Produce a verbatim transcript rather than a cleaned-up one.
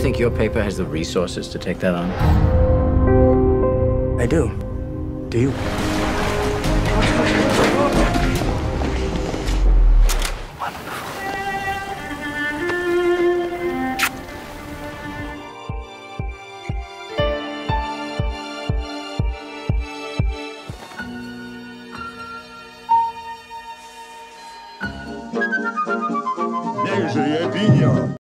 think your paper has the resources to take that on? I do. Do you? Niech żyje Kino!